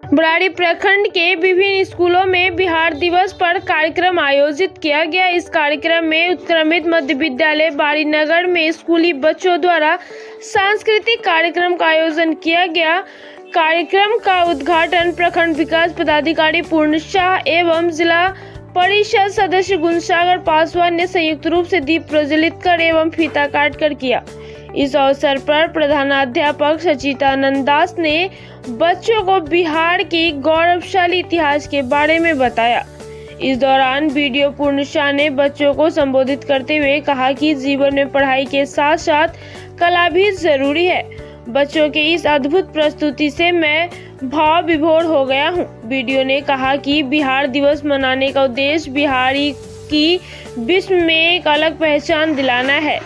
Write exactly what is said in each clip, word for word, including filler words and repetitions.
बरारी प्रखंड के विभिन्न स्कूलों में बिहार दिवस पर कार्यक्रम आयोजित किया गया। इस कार्यक्रम में उत्क्रमित मध्य विद्यालय बारीनगर में स्कूली बच्चों द्वारा सांस्कृतिक कार्यक्रम का आयोजन किया गया। कार्यक्रम का उद्घाटन प्रखंड विकास पदाधिकारी पूर्ण शाह एवं जिला परिषद सदस्य गुणसागर पासवान ने संयुक्त रूप से दीप प्रज्वलित कर एवं फीता काट कर किया। इस अवसर पर प्रधानाध्यापक सचिदानंद दास ने बच्चों को बिहार की गौरवशाली इतिहास के बारे में बताया। इस दौरान वीडियो पूर्ण शाह ने बच्चों को संबोधित करते हुए कहा कि जीवन में पढ़ाई के साथ साथ कला भी जरूरी है। बच्चों के इस अद्भुत प्रस्तुति से मैं भाव विभोर हो गया हूँ। वीडियो ने कहा कि बिहार दिवस मनाने का उद्देश्य बिहारी की विश्व में एक अलग पहचान दिलाना है,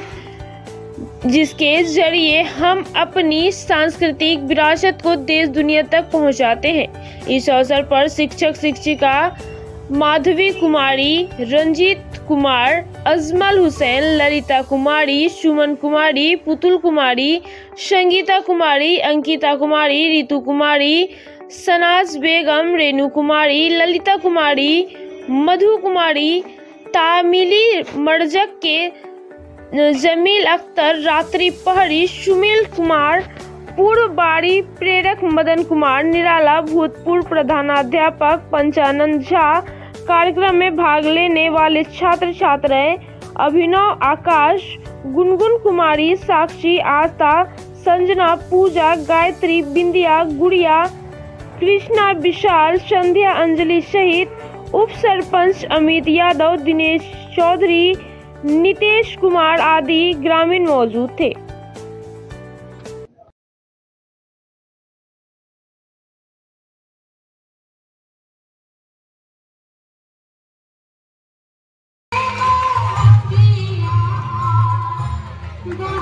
जिसके जरिए हम अपनी सांस्कृतिक विरासत को देश दुनिया तक पहुंचाते हैं। इस अवसर पर शिक्षक शिक्षिका माधवी कुमारी, रंजीत कुमार, अजमल हुसैन, ललिता कुमारी, सुमन कुमारी, पुतुल कुमारी, संगीता कुमारी, अंकिता कुमारी, रितु कुमारी, सनाज बेगम, रेणु कुमारी, ललिता कुमारी, मधु कुमारी, तामिली मर्जक के जमील अख्तर, रात्रि पहरी, सुमिल कुमार, पूर्व बारी प्रेरक मदन कुमार निराला, भूतपूर्व प्रधानाध्यापक पंचानंद झा, कार्यक्रम में भाग लेने वाले छात्र छात्राएं अभिनव, आकाश, गुनगुन कुमारी, साक्षी, आस्था, संजना, पूजा, गायत्री, बिंदिया, गुड़िया, कृष्णा, विशाल, संध्या, अंजलि सहित उप सरपंच अमित यादव, दिनेश चौधरी, नितेश कुमार आदि ग्रामीण मौजूद थे। Go